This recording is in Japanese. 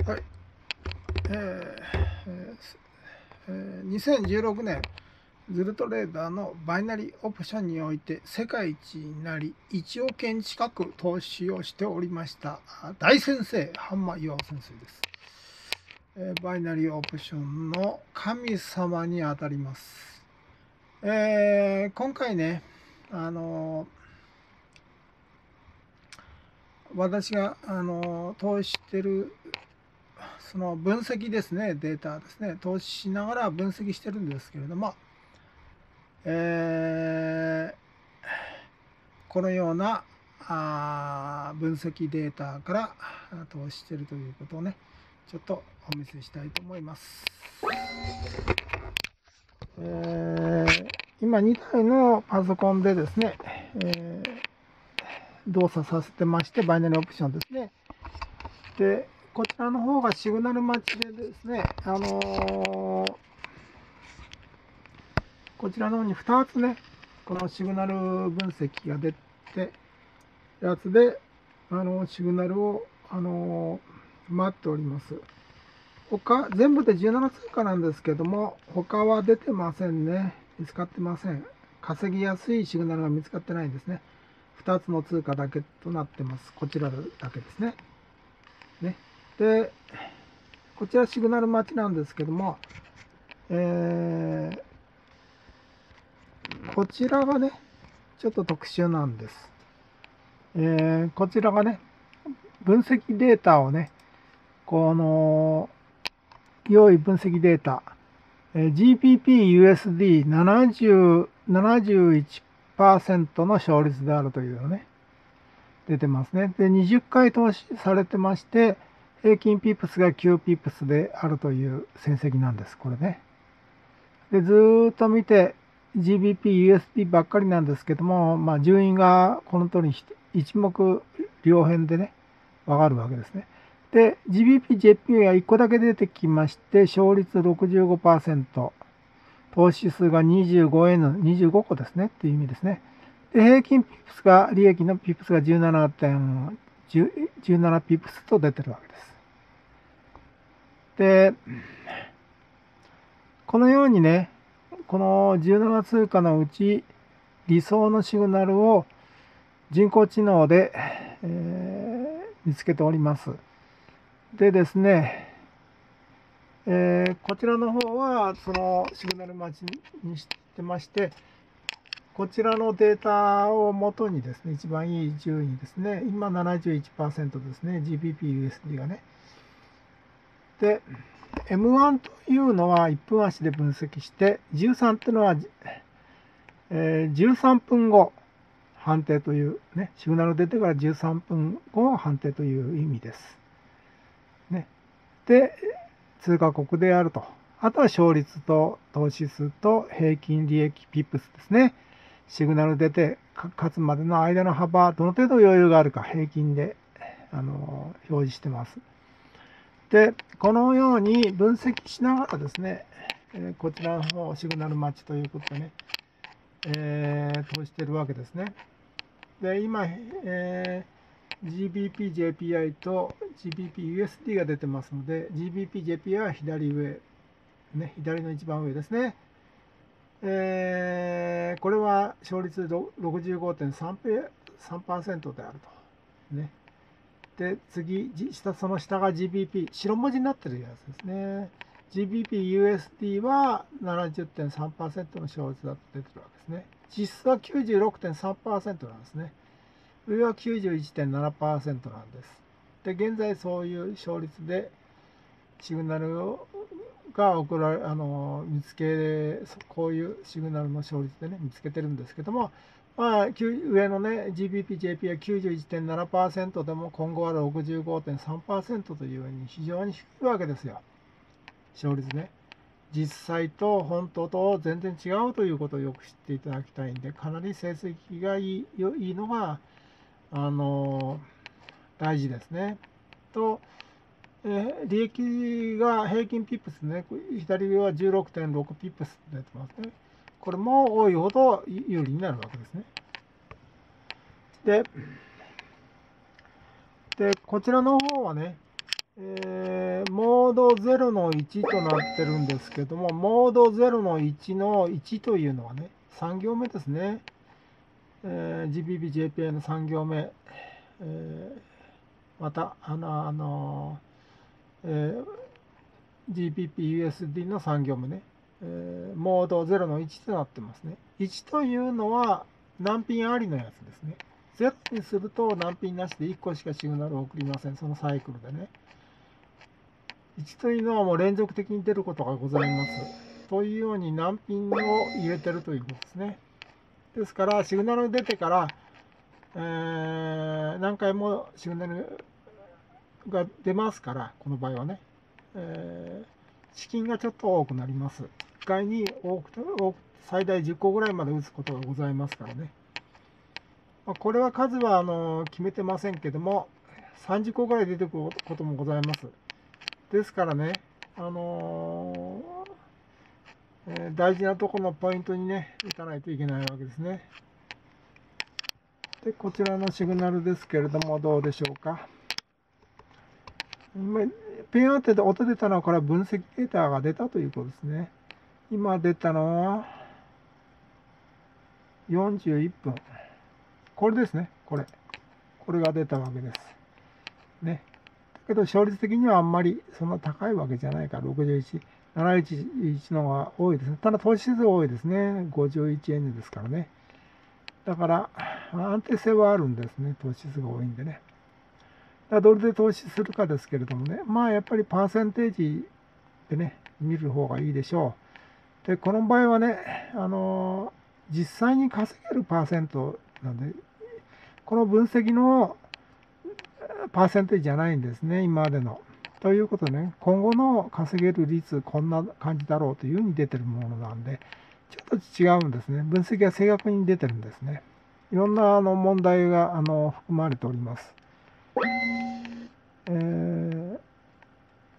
はい。2016年、ズルトレーダーのバイナリーオプションにおいて世界一になり、1億円近く投資をしておりました大先生、ハンマー岩尾先生です。バイナリーオプションの神様にあたります。今回ね、私が投資してるその分析ですね、データですね、投資しながら分析してるんですけれども、このような分析データから投資しているということをね、ちょっとお見せしたいと思います。今2台のパソコンでですね、動作させてまして、バイナリーオプションですね。で、こちらの方がシグナル待ちでですね、こちらの方に2つね、このシグナル分析が出て、やつで、シグナルを、待っております。全部で17通貨なんですけども、他は出てませんね。見つかってません。稼ぎやすいシグナルが見つかってないんですね。2つの通貨だけとなってます。こちらだけですね。で、こちらシグナル待ちなんですけども、こちらがね、ちょっと特殊なんです。こちらがね、分析データをね、用意分析データ、GBP/USD71% の勝率であるというのね、出てますね。で、20回投資されてまして、平均ピップスが9ピップスであるという成績なんです、これね。で、ずーっと見て、GBP/USD ばっかりなんですけども、順位がこの通り一目両辺でね、わかるわけですね。で、GBP/JPY が1個だけ出てきまして、勝率 65%、投資数が 25N、25 個ですねっていう意味ですね。で、平均ピップスが、利益のピップスが 17ピップスと出てるわけです。で、このようにね、この17通貨のうち理想のシグナルを人工知能で、見つけております。でですね、こちらの方はそのシグナル待ちにしてまして、こちらのデータをもとにですね、一番いい順位ですね、今 71% ですね、GBP/USD がね。で、M1 というのは1分足で分析して、13っていうのは、13分後判定というね、シグナル出てから13分後判定という意味です。ね、で、通貨国であると。あとは勝率と投資数と平均利益ピップスですね。シグナル出て勝つまでの間の幅、どの程度余裕があるか平均で表示してます。で、このように分析しながらですね、こちらの方、シグナル待ちということでね、投しているわけですね。で、今、GBP/JPY と GBP/USD が出てますので、GBP/JPY は左上、ね、左の一番上ですね。これは勝率 65.3% であると。ね、で、次、その下が GBP、白文字になってるやつですね。GBP/USD は 70.3% の勝率だと出てるわけですね。実質は 96.3% なんですね。上は 91.7% なんです。で、現在そういう勝率でシグナルが送られ、見つけ、こういうシグナルの勝率でね、見つけてるんですけども、上のね、GBP/JP は 91.7% でも今後は 65.3% というように非常に低いわけですよ。勝率ね。実際と本当と全然違うということをよく知っていただきたいんで、かなり成績がいいのが、大事ですね。と、利益が平均ピップスね、左上は 16.6 ピップス出てますね。これも多いほど有利になるわけですね。で、こちらの方はね、 モード0の1となってるんですけども、モード0の1の1というのはね、3行目ですね。GBP、JPA の3行目。また、GBP、USD の3行目ね。モード0の1となってますね。1というのは難品ありのやつですね。0にすると難品なしで1個しかシグナルを送りません。そのサイクルでね。1というのはもう連続的に出ることがございます。というように難品を入れてるということですね。ですから、シグナル出てから、何回もシグナルが出ますから、この場合はね、資金がちょっと多くなります。1回に最大10個ぐらいまで打つことがございますからね。これは数は決めてませんけども、30個ぐらい出てくることもございます。ですからね、大事なところのポイントにね、打たないといけないわけですね。で、こちらのシグナルですけれども、どうでしょうか。ペン当てで音出たのは、これは分析データが出たということですね。今出たのは、41分。これですね、これ。これが出たわけです。ね。だけど、勝率的にはあんまりそんな高いわけじゃないから、61、711の方が多いですね。ただ、投資数多いですね。51円ですからね。だから、安定性はあるんですね。投資数が多いんでね。どれで投資するかですけれどもね。やっぱりパーセンテージでね、見る方がいいでしょう。で、この場合はね、実際に稼げるパーセントなんで、この分析のパーセンテージじゃないんですね、今までの。ということでね、今後の稼げる率、こんな感じだろうというふうに出てるものなんで、ちょっと違うんですね。分析が正確に出てるんですね。いろんな問題が含まれております。